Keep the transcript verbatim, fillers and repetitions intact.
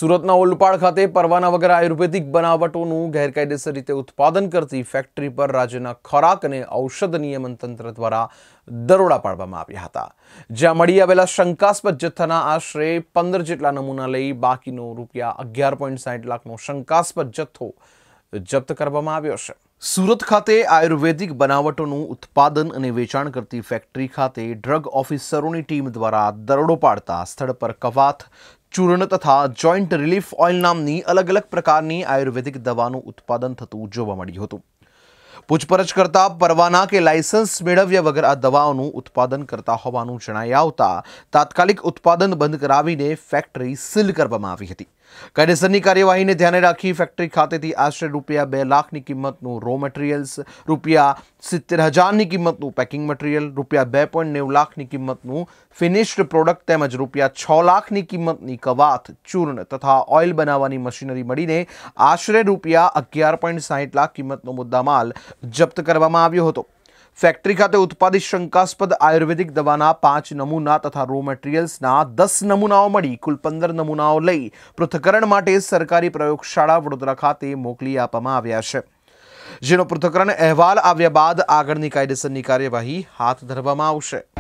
સુરતના ઓલપાડ ખાતે પરવાના વગર આયુર્વેદિક બનાવટોનું ગેરકાયદેસર રીતે ઉત્પાદન કરતી ફેક્ટરી પર રાજ્યના ખોરાક અને ઔષધ નિયમન તંત્ર દ્વારા દરોડા પાડવામાં આવ્યા હતા, જ્યાં મળી આવેલા શંકાસ્પદ જથ્થાના આશરે પંદર જેટલા નમૂના લઈ બાકીનો રૂપિયા અગિયાર પોઈન્ટ સાઠ લાખનો શંકાસ્પદ જથ્થો જપ્ત કરવામાં આવ્યો છે। સુરત ખાતે આયુર્વેદિક બનાવટોનું ઉત્પાદન અને વેચાણ કરતી ફેક્ટરી ખાતે ડ્રગ ઓફિસરોની ટીમ દ્વારા દરોડો પાડતા સ્થળ પર કવાથ, ચૂર્ણ તથા જોઈન્ટ રિલીફ ઓઇલ નામની અલગ અલગ પ્રકારની આયુર્વેદિક દવાનું ઉત્પાદન થતું જોવા મળ્યું હતું। પૂછપરછ કરતા પરવાના કે લાયસન્સ મેળવ્યા વગર આ દવાઓનું ઉત્પાદન કરતા હોવાનું જણાઈ આવતા તાત્કાલિક ઉત્પાદન બંધ કરાવીને ફેક્ટરી સીલ કરવામાં આવી હતી। કાયદેસરની કાર્યવાહીને ધ્યાને રાખી ફેક્ટરી ખાતેથી આશરે રૂપિયા બે લાખની કિંમતનું રો મટીરિયલ્સ, રૂપિયા સિત્તેર હજારની કિંમતનું પેકિંગ મટીરિયલ, રૂપિયા બે પોઈન્ટ નેવું લાખની કિંમતનું ફિનિશ્ડ પ્રોડક્ટ તેમજ રૂપિયા છ લાખની કિંમતની કવાથ, ચૂર્ણ તથા ઓઇલ બનાવવાની મશીનરી મળીને આશરે રૂપિયા અગિયાર પોઈન્ટ સાઠ લાખ કિંમતનો મુદ્દામાલ જપ્ત કરવામાં આવ્યો હતો। ફેક્ટરી ખાતે ઉત્પાદિત શંકાસ્પદ આયુર્વેદિક દવાના પાંચ નમૂના તથા રો મટીરિયલ્સના દસ નમૂનાઓ મળી કુલ પંદર નમૂનાઓ લઈ પૃથ્થકરણ માટે સરકારી પ્રયોગશાળા વડોદરા ખાતે મોકલી આપવામાં આવ્યા છે, જેનો પૃથ્થકરણ અહેવાલ આવ્યા બાદ આગળની કાયદેસરની કાર્યવાહી હાથ ધરવામાં આવશે।